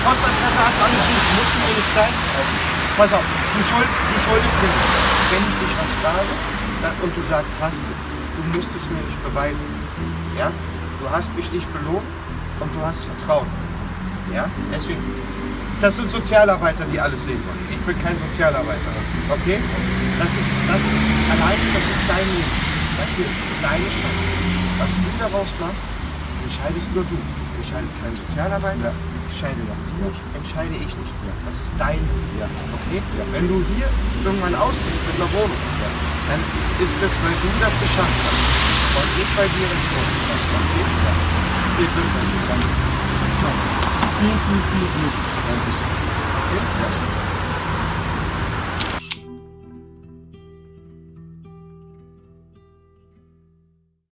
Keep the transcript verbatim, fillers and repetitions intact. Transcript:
Postadresse hast, alles gut, musst du mir nicht zeigen. Pass auf, du, schuld, du schuldest mir nicht. Wenn ich dich was frage dann, und du sagst, hast du, du musst es mir nicht beweisen. Ja? Du hast mich nicht belogen und du hast Vertrauen. Ja? Deswegen, das sind Sozialarbeiter, die alles sehen wollen. Ich bin kein Sozialarbeiter. Okay? Das ist, das ist allein, das ist dein Leben. Das hier ist deine Chance. Was du daraus machst, entscheidest nur du. Entscheidet kein Sozialarbeiter, entscheide ja dir, entscheide ich nicht. Das ist dein Leben. Ja. Okay? Ja. Wenn du hier irgendwann ausziehst mit einer Wohnung, ja, dann ist das, weil du das geschafft hast. Und nicht, weil dir das Wohnung hast. Okay? Ja. Viel Glück bei dir. Danke. Viel, viel, viel Glück. Danke. Okay? Ja.